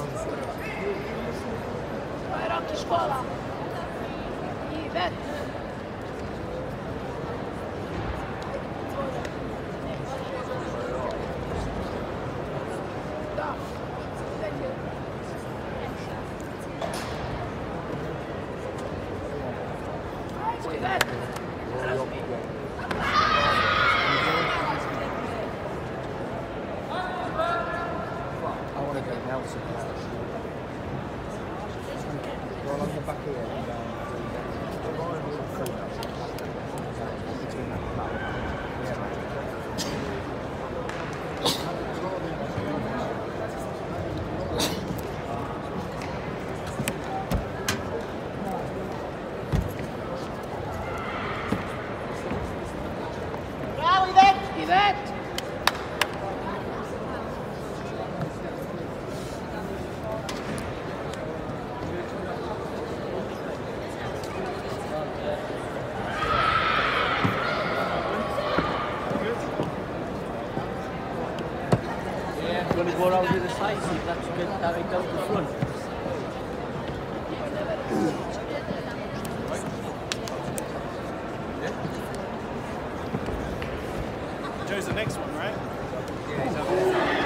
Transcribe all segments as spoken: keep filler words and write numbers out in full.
Aj, Roki, škola! Ivet! Da. Ivet! I want to go now to go along the back here and down between that. Bravo, Ivet! Ivet! Going to go around to the side, see if that's good, that right down the front. Joe's the next one, right? Yeah, he's over there.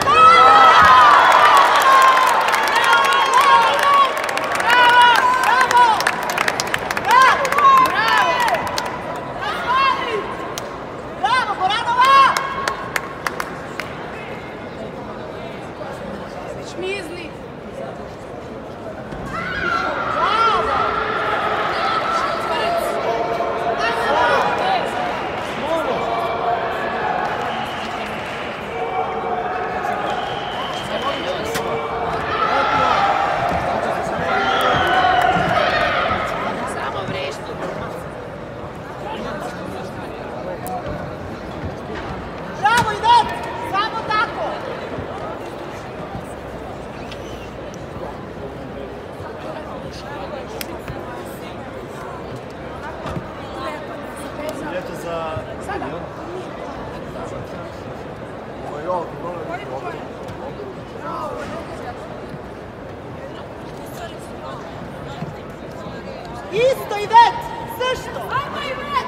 Isto, Ivet! Също! Ajmo, Ivet!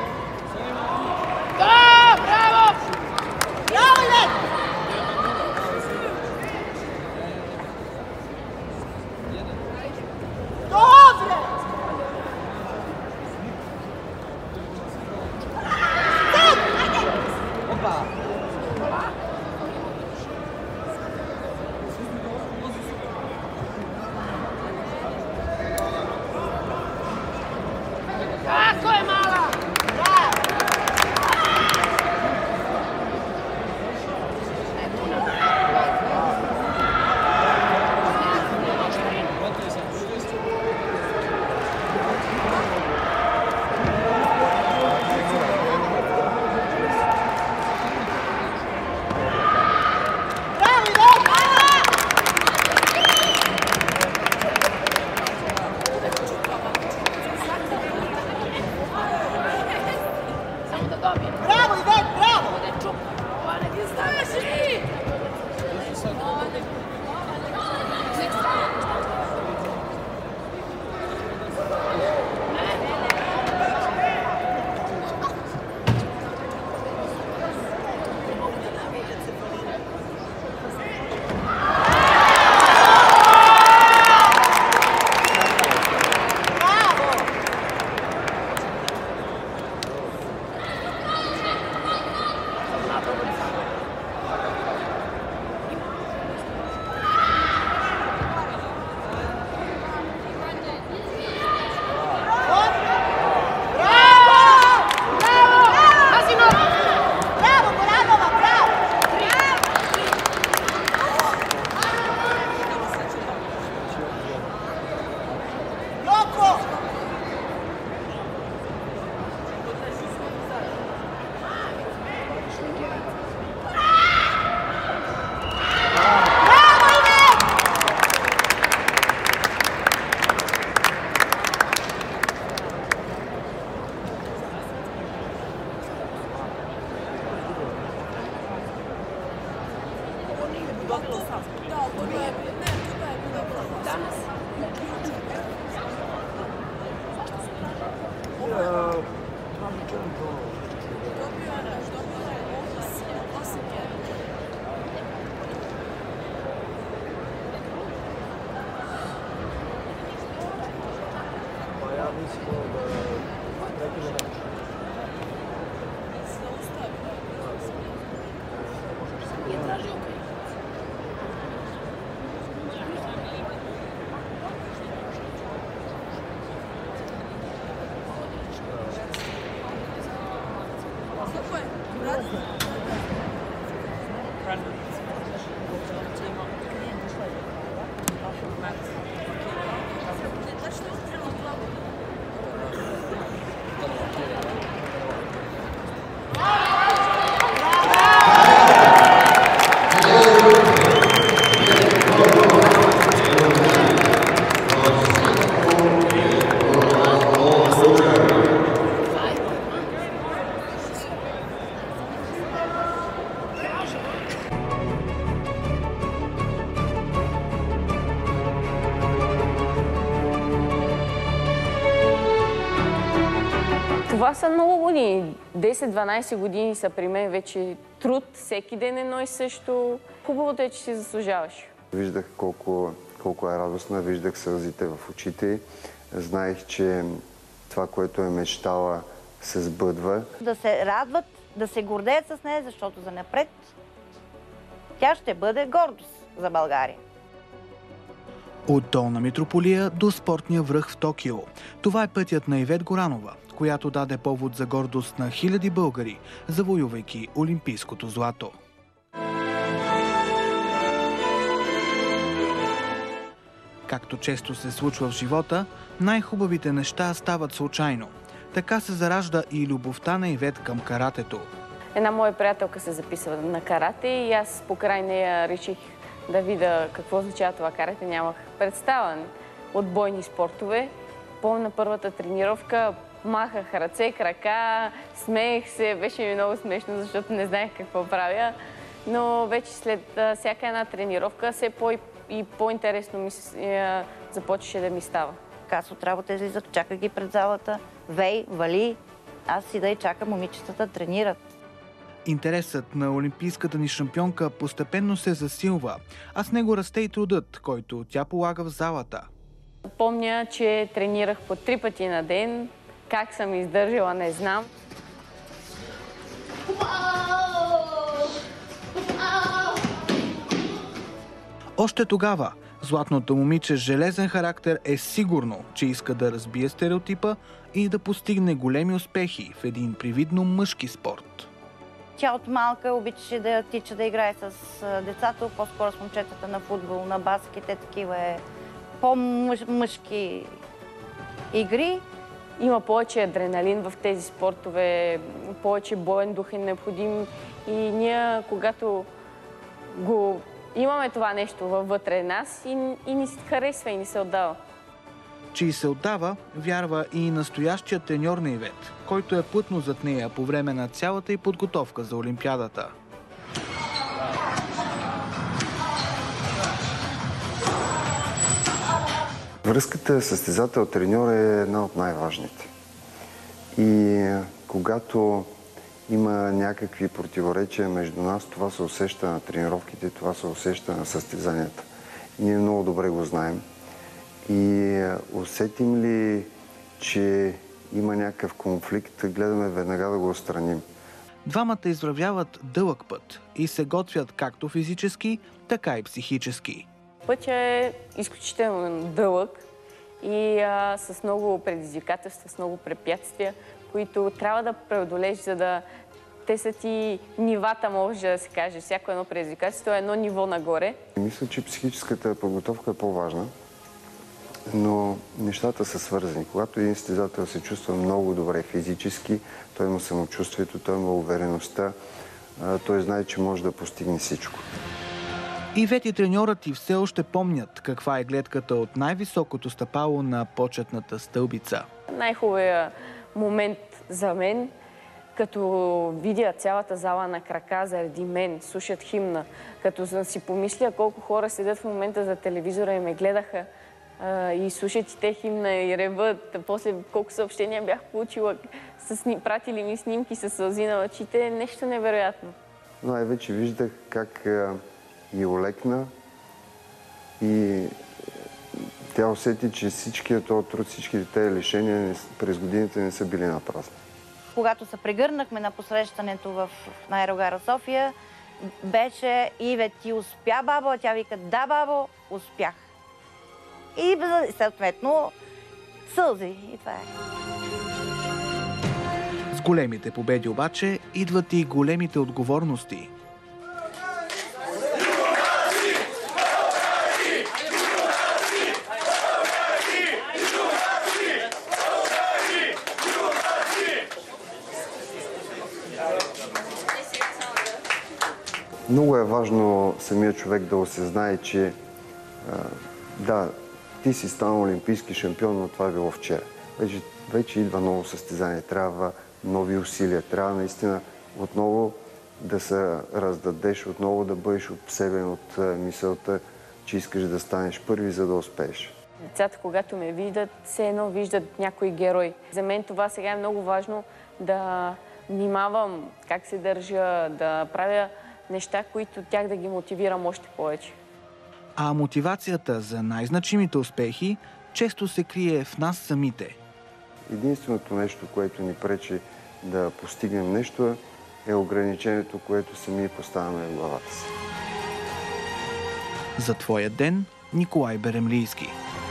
Da, bravo! Bravo, Ivet! Dobre! Stop! Ajde! Opa! Kako je mala? Da! Bravo, Ivet, bravo! Това са много години. десет-дванайсет години са при мен вече труд, всеки ден едно и също. Хубавото е, че си заслужаваш. Виждах колко, колко е радостна, виждах сълзите в очите. Знаех, че това, което е мечтала, се сбъдва. Да се радват, да се гордеят с нея, защото за напред тя ще бъде гордост за България. От Долна Митрополия до спортния връх в Токио. Това е пътят на Ивет Горанова, която даде повод за гордост на хиляди българи, завоювайки олимпийското злато. Както често се случва в живота, най-хубавите неща стават случайно. Така се заражда и любовта на Ивет към каратето. Една моя приятелка се записва на карате и аз покрай нея реших да видя какво означава това карате. Нямах представа от бойни спортове. Помня първата тренировка, махах ръце, крака, смеех се. Беше ми много смешно, защото не знаех какво правя. Но вече след всяка една тренировка все по- и по-интересно ми се, започваше да ми става. Аз от работа излизах, чаках ги пред залата, вей, вали, аз си да и чакам момичетата тренират. Интересът на олимпийската ни шампионка постепенно се засилва, а с него расте и трудът, който тя полага в залата. Помня, че тренирах по три пъти на ден. Как съм издържала, не знам. Още тогава златното момиче с железен характер е сигурно, че иска да разбие стереотипа и да постигне големи успехи в един привидно мъжки спорт. Тя от малка обичаше да тича, да играе с децата, по-скоро с момчетата на футбол, на баскете, такива е по-мъжки игри. Има повече адреналин в тези спортове, повече боен дух е необходим и ние, когато го имаме това нещо вътре нас и, и ни се харесва и ни се отдава. Че и се отдава, вярва и настоящия треньор на Ивет, който е плътно зад нея по време на цялата й подготовка за Олимпиадата. Връзката състезател-треньор е една от най-важните. И когато има някакви противоречия между нас, това се усеща на тренировките, това се усеща на състезанията. И ние много добре го знаем. И усетим ли, че има някакъв конфликт, гледаме веднага да го отстраним. Двамата извървяват дълъг път и се готвят както физически, така и психически. Пътя е изключително дълъг и а, с много предизвикателства, с много препятствия, които трябва да преодолееш, за да те са ти нивата, може да се каже. Всяко едно предизвикателство е едно ниво нагоре. Мисля, че психическата подготовка е по-важна, но нещата са свързани. Когато един състезател се чувства много добре физически, той има самочувствието, той има увереността, той знае, че може да постигне всичко. Ивет и треньорът ти все още помнят каква е гледката от най-високото стъпало на почетната стълбица. Най-хубавият момент за мен като видя цялата зала на крака заради мен, слушат химна, като си помисля колко хора седят в момента за телевизора и ме гледаха а, и слушат и те химна и реват. После колко съобщения бях получила, с, пратили ми снимки с сълзи на очите, нещо невероятно. Най-вече виждах как а, и олекна и тя усети, че всичкият този труд, всичките тези лишения през годините не са били напразни. Когато се прегърнахме на посрещането в аерогара София, беше Ивет, ти успя, бабо? А тя вика, да, бабо, успях. И съответно сълзи. И това е. С големите победи обаче идват и големите отговорности. Много е важно самият човек да осъзнае, че да, ти си станал олимпийски шампион, но това е било вчера. Вече, вече идва ново състезание, трябва нови усилия, трябва наистина отново да се раздадеш, отново да бъдеш обсебен от мисълта, че искаш да станеш първи, за да успееш. Децата, когато ме видят, все едно виждат някой герой. За мен това сега е много важно да внимавам как се държа, да правя неща, които тях да ги мотивирам още повече. А мотивацията за най-значимите успехи често се крие в нас самите. Единственото нещо, което ни пречи да постигнем нещо, е ограничението, което сами поставяме в главата си. За твоя ден, Николай Беремлийски.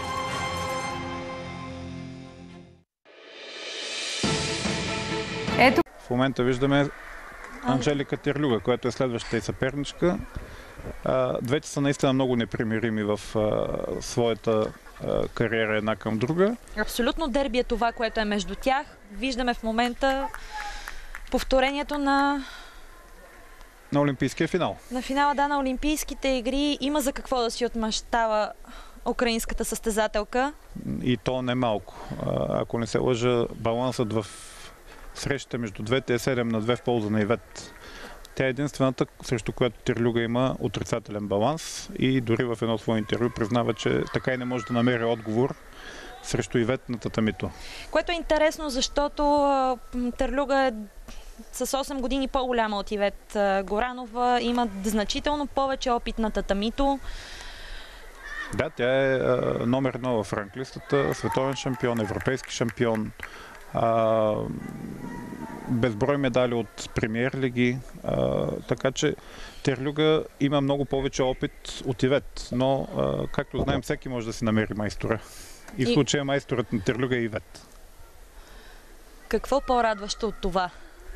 Ето. В момента виждаме Анзhelika Terliuga, която е следващата и съперничка. Двете са наистина много непримирими в своята кариера една към друга. Абсолютно дерби е това, което е между тях. Виждаме в момента повторението на... На олимпийския финал. На финала, да, на олимпийските игри. Има за какво да си отмъщава украинската състезателка. И то не малко. Ако не се лъжа, балансът в срещата между двете е седем на две в полза на Ивет. Тя е единствената, срещу която Терлюга има отрицателен баланс и дори в едно свое интервю признава, че така и не може да намери отговор срещу Ивет на татамито. Което е интересно, защото Терлюга е с осем години по-голяма от Ивет Горанова, има значително повече опит на татамито. Да, тя е номер едно в ранглистата, световен шампион, европейски шампион. А, безброй медали от премиер лиги, а, така че Терлюга има много повече опит от Ивет, но а, както знаем, всеки може да си намери майстора. И в случая майсторът на Терлюга е Ивет. Какво по-радващо от това?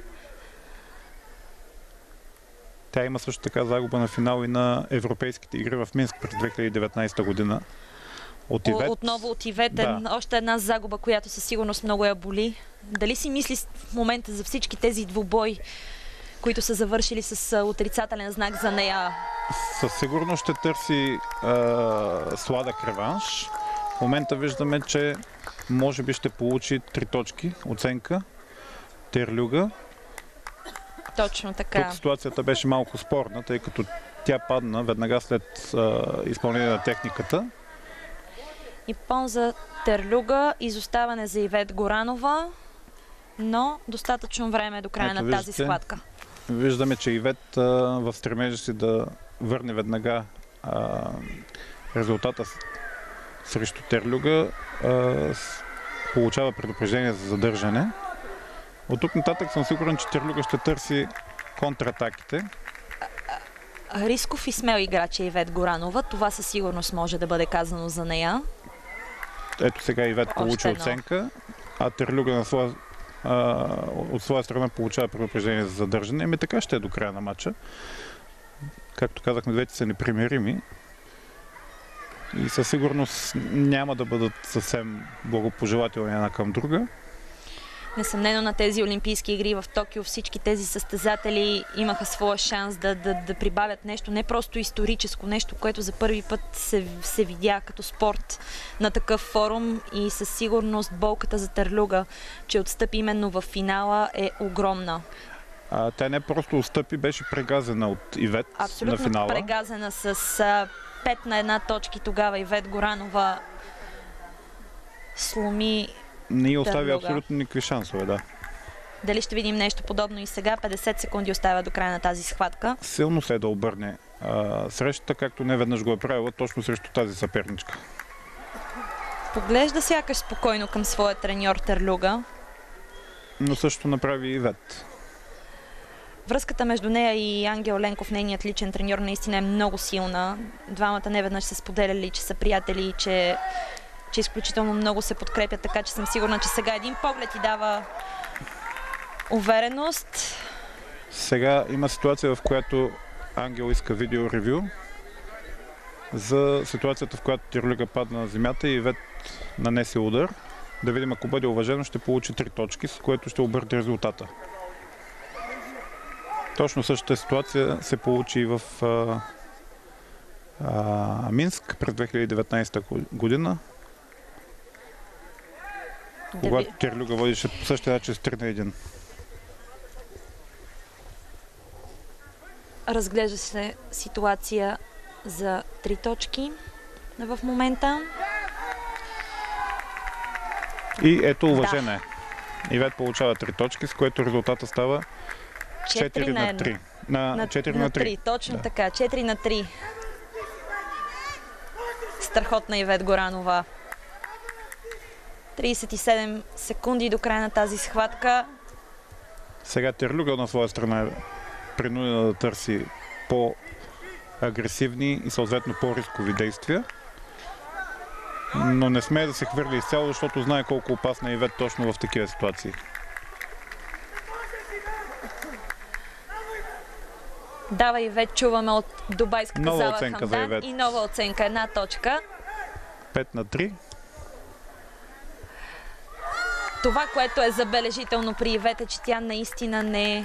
Тя има също така загуба на финал и на европейските игри в Минск през две хиляди и деветнадесета година. От Ивет. Отново от Ивет, да. Още една загуба, която със сигурност много я боли. Дали си мисли в момента за всички тези двубои, които са завършили с отрицателен знак за нея? Със сигурност ще търси а, сладък реванш. В момента виждаме, че може би ще получи три точки оценка Терлюга. Точно така. Тук ситуацията беше малко спорна, тъй като тя падна веднага след а, изпълнение на техниката. И пон за Терлюга, изоставане за Ивет Горанова, но достатъчно време до края Ето, на тази виждате, схватка. Виждаме, че Ивет а, в стремежа си да върне веднага а, резултата срещу Терлюга, а, получава предупреждение за задържане. От тук нататък съм сигурен, че Терлюга ще търси контратаките. Рисков и смел играч е Ивет Горанова. Това със сигурност може да бъде казано за нея. Ето сега Ивет получи едно. оценка, а Терлюга на своя, а, от своя страна получава предупреждение за задържане. Еми така ще е до края на матча. Както казахме, двете са непримирими. И със сигурност няма да бъдат съвсем благопожелателни една към друга. Несъмнено на тези Олимпийски игри в Токио всички тези състезатели имаха своя шанс да, да, да прибавят нещо, не просто историческо, нещо, което за първи път се, се видя като спорт на такъв форум и със сигурност болката за Терлюга, че отстъпи именно в финала, е огромна. А, тя не просто отстъпи, беше прегазена от Ивет Абсолютно на финала. Абсолютно прегазена с а, пет на една точки тогава. Ивет Горанова сломи Не остави Терлюга. абсолютно никакви шансове, да. Дали ще видим нещо подобно и сега? петдесет секунди остава до края на тази схватка. Силно се е да обърне а, срещата, както не веднъж го е правила точно срещу тази съперничка. Поглежда сякаш спокойно към своя треньор Терлюга. Но също направи и Ивет. Връзката между нея и Ангел Ленков, нейният личен треньор, наистина е много силна. Двамата неведнъж са споделяли, че са приятели и че, че изключително много се подкрепят, така че съм сигурна, че сега един поглед и дава увереност. Сега има ситуация, в която Ангел иска видео ревю за ситуацията, в която Терлюга падна на земята и Ивет нанесе удар. Да видим, ако бъде уважено, ще получи три точки, с което ще обърне резултата. Точно същата ситуация се получи и в а, а, Минск през две хиляди и деветнадесета година, да когато ви... Терлюга водише по същия начин с три на един. Разглежда се ситуация за три точки в момента. И ето уважение. Да. Ивет получава три точки, с което резултата става четири на три. На, на четири на три. Точно да. Така, четири на три. Страхотна Ивет Горанова. тридесет и седем секунди до края на тази схватка. Сега Терлюга на своя страна е принудена да търси по-агресивни и съответно по-рискови действия. Но не смее да се хвърли изцяло, защото знае колко опасна е Ивет точно в такива ситуации. Дава Ивет, чуваме от дубайската нова зала оценка за Хамдан Ивет. И нова оценка, една точка. пет на три. Това, което е забележително при Ивет, е, че тя наистина не...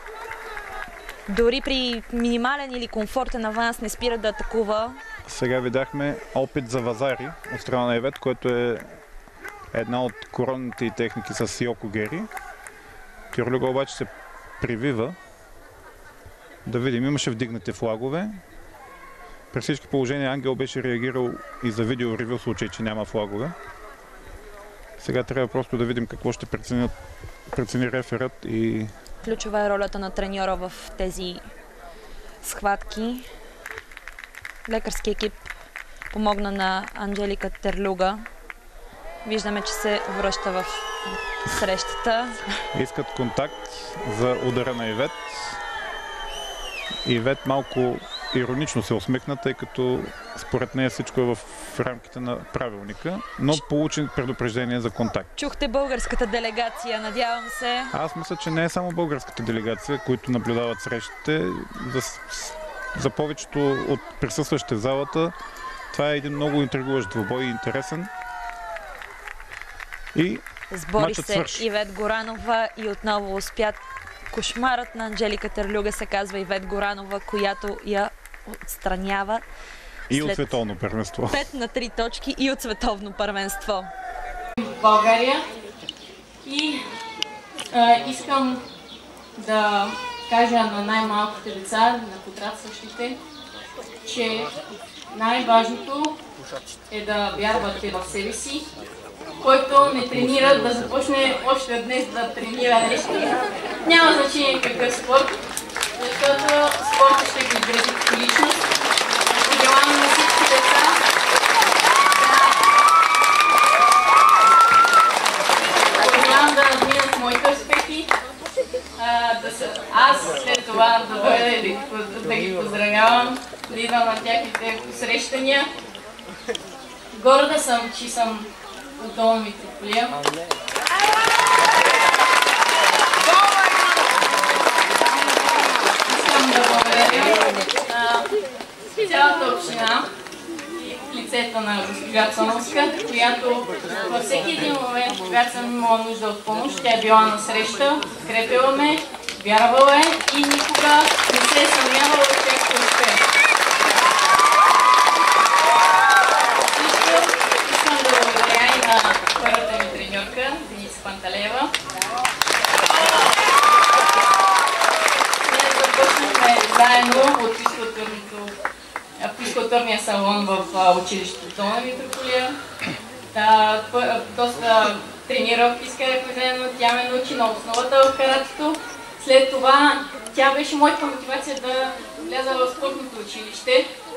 Дори при минимален или комфортен аванс не спира да атакува. Сега видяхме опит за вазари от страна на Ивет, което е една от коронните и техники с Йоко Гери. Терлюга обаче се привива. Да видим, имаше вдигнати флагове. При всички положения Ангел беше реагирал и за видео ревю в случай, че няма флагове. Сега трябва просто да видим какво ще прецени, прецени реферът и... Ключова е ролята на треньора в тези схватки. Лекарски екип помогна на Анжелика Терлюга. Виждаме, че се връща в срещата. Искат контакт за удара на Ивет. Ивет малко иронично се усмихна, тъй като според нея всичко е в рамките на правилника, но получи предупреждение за контакт. Чухте българската делегация, надявам се. Аз мисля, че не е само българската делегация, които наблюдават срещите. За, за повечето от присъстващите в залата това е един много интригуващ двубой и интересен. И сбори се свърши. Ивет Горанова и отново успят. Кошмарът на Анжелика Терлюга се казва Ивет Горанова, която я отстранява и от световно първенство. пет на три точки и от световно първенство. В България и а, искам да кажа на най-малките деца, на подрастващите, че най-важното е да вярвате в себе си. Който не тренира, да започне още днес да тренира нещо. Няма значение какъв спорт, защото спортът ще ги изгради като личност. Пожелавам на всички деца пожелавам да надминат моите успехи, да са аз след това да дойда да ги поздравявам, да идвам на тяхните посрещания. Горда съм, че съм от Долна Митрополия. Искам да благодаря на цялата община и лицето на госпожа Цоновска, която във всеки един момент, когато съм имала нужда от помощ, тя е била на среща, подкрепила ме, вярвала е и никога не се е съмнявала, че ще успее. Искам, искам да благодаря и на първата ми треньорка, Деница Панталеева. Ние започнахме заедно от физкултурния салон в училището на Митрополия. Доста тренировки изкарахме заедно, тя ме научи на основата в каратето. След това тя беше моята мотивация да вляза в спортното училище.